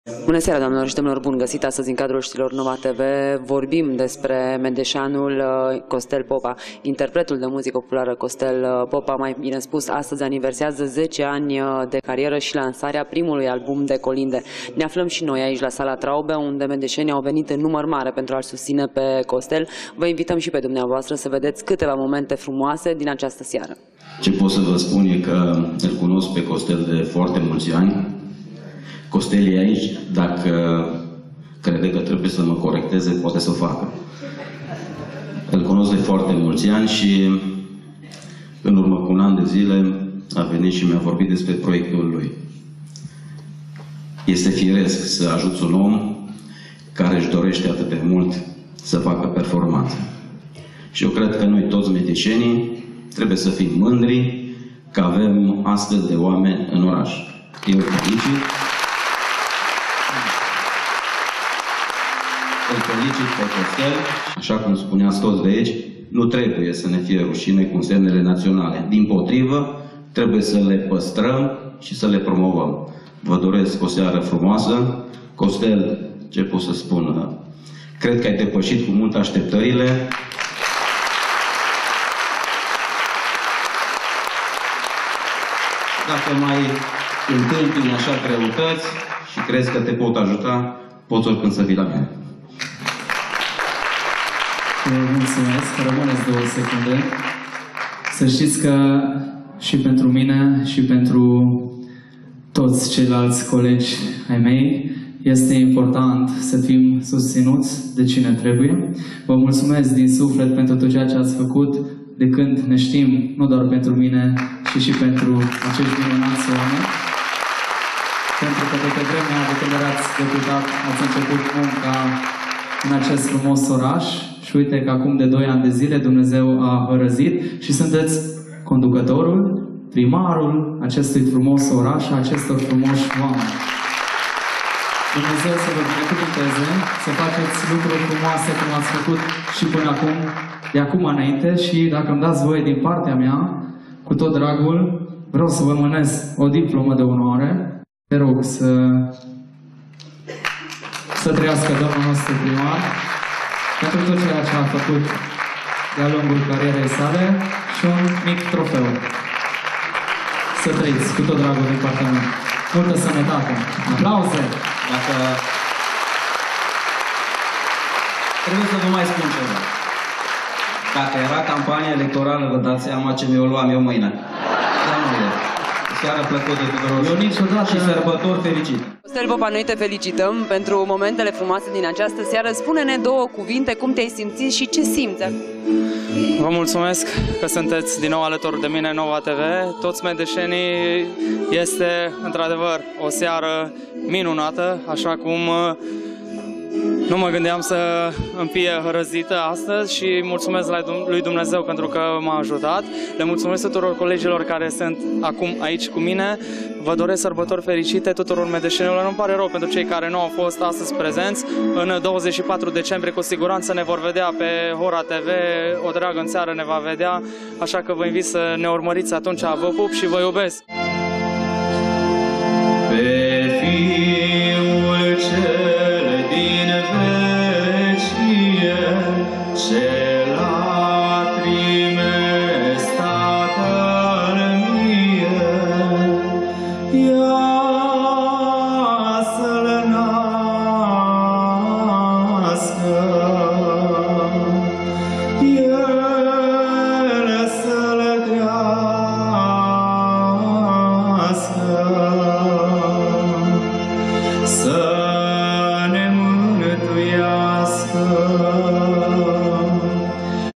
Bună seara, doamnelor și domnilor, bun găsit astăzi în cadrul știrilor Nova TV. Vorbim despre medeșanul Costel Popa. Interpretul de muzică populară Costel Popa, mai bine spus, astăzi aniversează 10 ani de carieră și lansarea primului album de colinde. Ne aflăm și noi aici la Sala Traube, unde medeșenii au venit în număr mare pentru a-l susține pe Costel. Vă invităm și pe dumneavoastră să vedeți câteva momente frumoase din această seară. Ce pot să vă spun e că îl cunosc pe Costel de foarte mulți ani. Costel e aici, dacă crede că trebuie să mă corecteze, poate să o facă. Îl cunosc de foarte mulți ani și în urmă cu un an de zile a venit și mi-a vorbit despre proiectul lui. Este firesc să ajuți un om care își dorește atât de mult să facă performanță. Și eu cred că noi toți medicenii trebuie să fim mândri că avem astfel de oameni în oraș. Eu îl felicit. Îl felicit pe Costel. Așa cum spuneați toți de aici, nu trebuie să ne fie rușine cu semnele naționale. Dimpotrivă, trebuie să le păstrăm și să le promovăm. Vă doresc o seară frumoasă. Costel, ce pot să spun? Cred că ai depășit cu mult așteptările. Dacă mai întâmpini așa greutăți și crezi că te pot ajuta, poți oricând să vii la mine. Mulțumesc, rămâneți 2 secunde. Să știți că și pentru mine și pentru toți ceilalți colegi ai mei este important să fim susținuți de cine trebuie. Vă mulțumesc din suflet pentru tot ceea ce ați făcut de când ne știm, nu doar pentru mine, ci și pentru acești minunați oameni. Pentru că de pe vremea de când erați deputat, ați început munca în acest frumos oraș și uite că acum de 2 ani de zile Dumnezeu a hărăzit și sunteți conducătorul, primarul acestui frumos oraș, a acestor frumoși oameni. Dumnezeu să vă binecuvânteze, să faceți lucruri frumoase cum ați făcut și până acum, de acum înainte, și dacă îmi dați voie din partea mea, cu tot dragul, vreau să vă mânez o diplomă de onoare. Te rog să trăiască Domnul nostru primar pentru tot ceea ce a făcut de-a lungul carierei sale și un mic trofeu. Să trăiți cu tot dragul din partea mea. Multă sănătate! Aplauze! Dacă... Trebuie să vă mai spun ceva. Dacă era campania electorală, vă dați seama ce mi-o luam eu mâine. Seara plăcută tuturor. Eu niciodată și sărbători fericit. Costel Popa, noi te felicităm pentru momentele frumoase din această seară. Spune-ne 2 cuvinte, cum te-ai simțit și ce simți. Vă mulțumesc că sunteți din nou alături de mine, Nova TV. Toți medeșenii, este într-adevăr o seară minunată, așa cum nu mă gândeam să îmi fie hărăzită astăzi și mulțumesc lui Dumnezeu pentru că m-a ajutat. Le mulțumesc tuturor colegilor care sunt acum aici cu mine. Vă doresc sărbători fericite tuturor medeșenilor. Nu-mi pare rău pentru cei care nu au fost astăzi prezenți. În 24 decembrie cu siguranță ne vor vedea pe Hora TV. O dragă în țară ne va vedea. Așa că vă invit să ne urmăriți atunci. Vă pup și vă iubesc! Pe Fiul cel din vecie, ce lacrime Tatăl mie, ia să-l